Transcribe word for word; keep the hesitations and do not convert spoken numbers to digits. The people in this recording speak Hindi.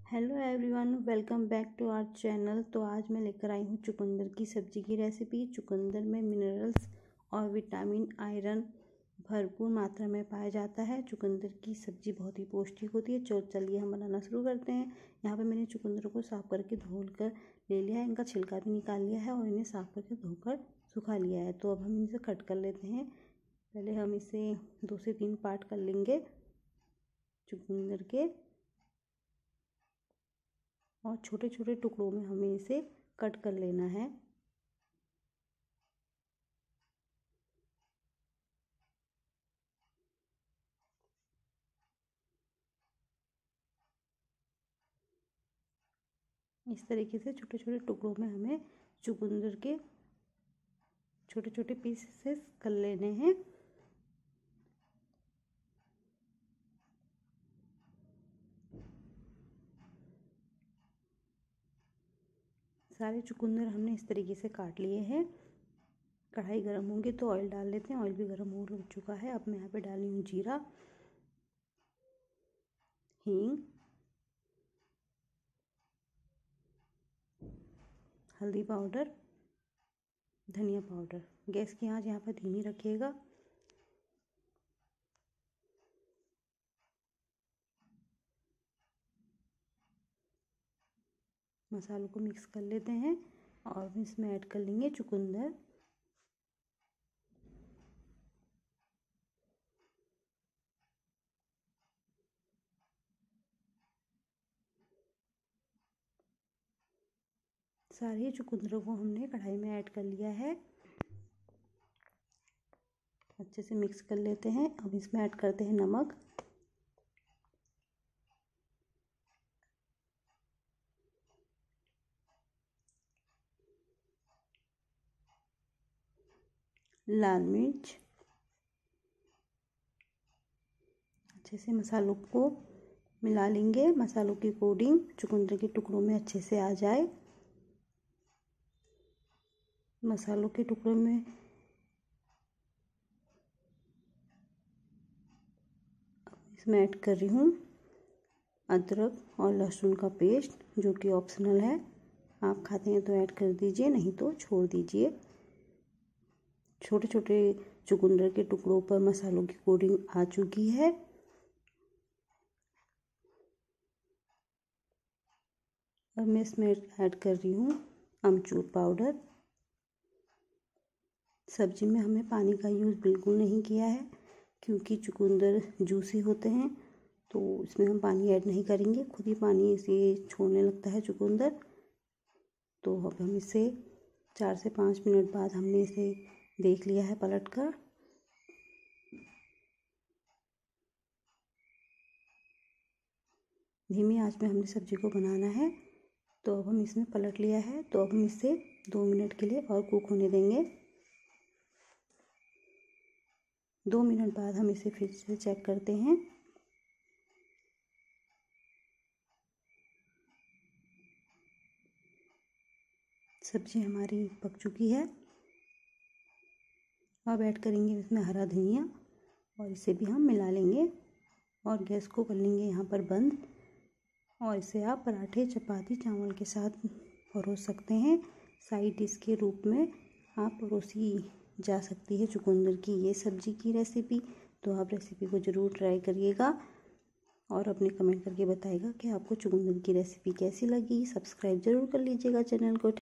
Hello everyone, welcome back to our channel. तो आज मैं लेकर आई हूँ चुकंदर की सब्ज़ी की रेसिपी। चुकंदर में मिनरल्स और विटामिन आयरन भरपूर मात्रा में पाया जाता है। चुकंदर की सब्ज़ी बहुत ही पौष्टिक होती है। चलो चलिए हम बनाना शुरू करते हैं। यहाँ पे मैंने चुकंदर को साफ़ करके धोल कर ले लिया है, इनका छिलका भी निकाल लिया है और इन्हें साफ़ करके धोकर सुखा लिया है। तो अब हम इसे कट कर लेते हैं। पहले हम इसे दो से तीन पार्ट कर लेंगे चुकंदर के, और छोटे छोटे टुकड़ों में हमें इसे कट कर लेना है। इस तरीके से छोटे छोटे टुकड़ों में हमें चुकंदर के छोटे छोटे पीसेस कर लेने हैं। सारे चुकंदर हमने इस तरीके से काट लिए हैं। कढ़ाई गर्म होंगी तो ऑयल डाल लेते हैं। ऑयल भी गर्म हो चुका है। अब मैं यहाँ पे डाली हूँ जीरा, हींग, हल्दी पाउडर, धनिया पाउडर। गैस की आंच यहाँ पर धीमी रखिएगा। मसालों को मिक्स कर लेते हैं और इसमें ऐड कर लेंगे चुकंदर। सारे चुकंदरों को हमने कढ़ाई में ऐड कर लिया है। अच्छे से मिक्स कर लेते हैं। अब इसमें ऐड करते हैं नमक, लाल मिर्च। अच्छे से मसालों को मिला लेंगे। मसालों की कोटिंग चुकंदर के टुकड़ों में अच्छे से आ जाए। मसालों के टुकड़ों में इसमें ऐड कर रही हूँ अदरक और लहसुन का पेस्ट, जो कि ऑप्शनल है। आप खाते हैं तो ऐड कर दीजिए, नहीं तो छोड़ दीजिए। छोटे छोटे चुकंदर के टुकड़ों पर मसालों की कोटिंग आ चुकी है। अब मैं इसमें ऐड कर रही हूँ अमचूर पाउडर। सब्जी में हमें पानी का यूज़ बिल्कुल नहीं किया है, क्योंकि चुकंदर जूसी होते हैं, तो इसमें हम पानी ऐड नहीं करेंगे। खुद ही पानी इसे छोड़ने लगता है चुकंदर। तो अब हम इसे चार से पाँच मिनट बाद हमने इसे देख लिया है पलट कर। धीमी आंच में हमने सब्जी को बनाना है। तो अब हम इसमें पलट लिया है। तो अब हम इसे दो मिनट के लिए और कुक होने देंगे। दो मिनट बाद हम इसे फिर से चेक करते हैं। सब्जी हमारी पक चुकी है। अब ऐड करेंगे इसमें हरा धनिया और इसे भी हम मिला लेंगे और गैस को कर लेंगे यहाँ पर बंद। और इसे आप पराठे, चपाती, चावल के साथ परोस सकते हैं। साइड डिश के रूप में आप परोसी जा सकती है चुकंदर की ये सब्जी की रेसिपी। तो आप रेसिपी को ज़रूर ट्राई करिएगा और अपने कमेंट करके बताइएगा कि आपको चुकंदर की रेसिपी कैसी लगी। सब्सक्राइब ज़रूर कर लीजिएगा चैनल को।